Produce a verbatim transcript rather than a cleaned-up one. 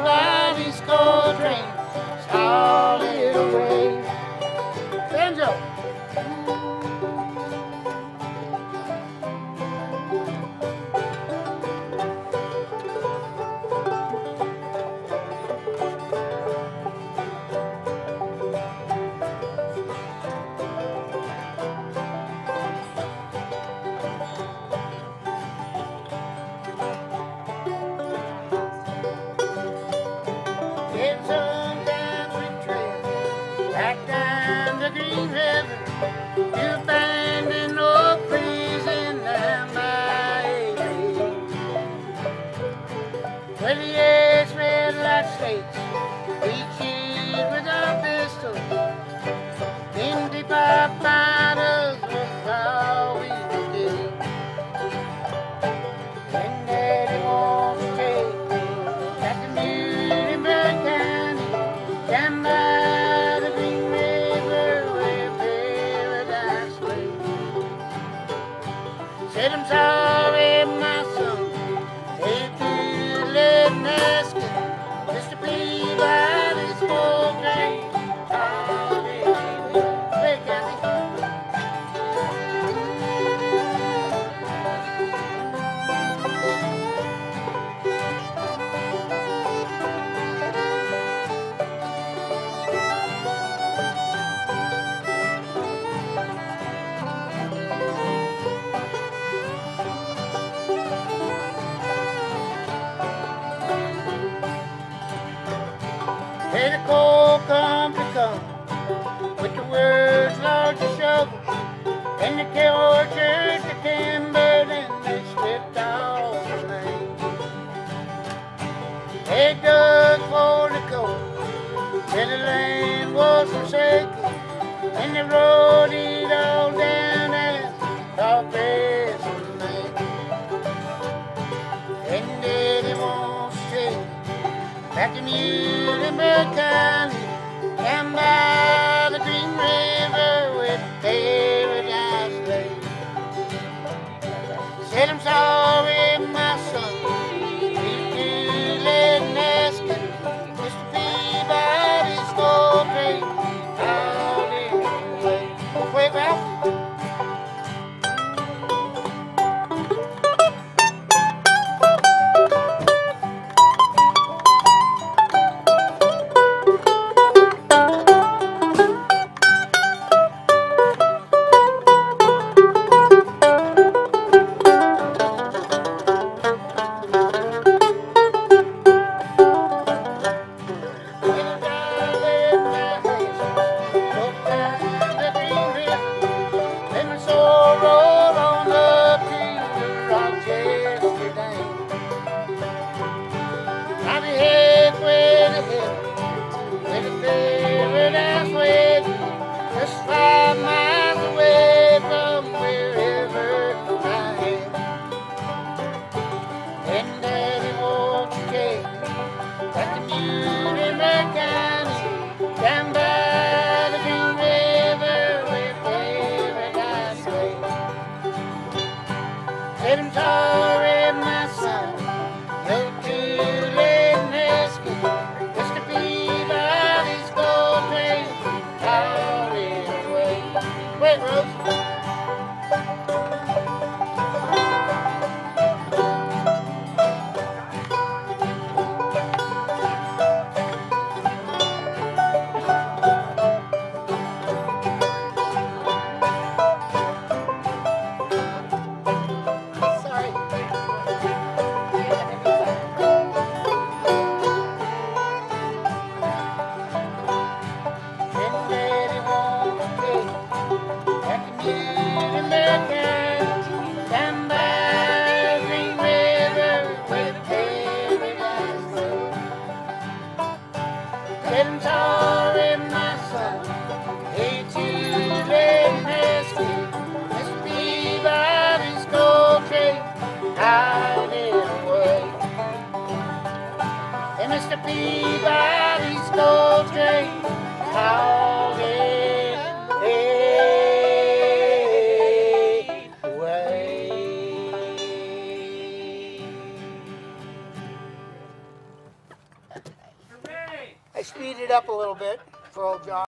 Peabody's coal train started away. Banjo. It's on down the trail, back down the Green River. You find an old freezing down by eighty. Where the air's red light states, we cheered with our pistols. Empty pop bottles was all we could do. And Daddy wants to take me back to Muhlenberg County, down by the Green River where paradise lay. Said I'm sorry, my son, hey, you let me ask it, Mister Peabody's coal train. Oh, yeah, hey, Kathy. Hey, the coal company come with the world's largest shovels, and the tortured the timber, and they stripped off the land. They dug for the coal till the land was forsaken, and they rode it all down as progress was made. And Daddy wants to take me back to Muhlenberg County, down by the Green River with paradise lay. Said I'm sorry, my son, if you let me ask it, Mister Peabody's coal train out in the way. Wait, Ralph. Just five miles away from wherever I am. And Daddy wants to take me back to Muhlenberg County, down by the Green River where paradise lay. Said I'm sorry, my son, you're too late and asking Mister Peabody's coal train out in the way. Wait, Rose. I'm sorry, my son, hey, too late and rescue Mister Peabody's coal train out in the way. Hey, Mister Peabody's coal train out in the way. speed it up a little bit for old John.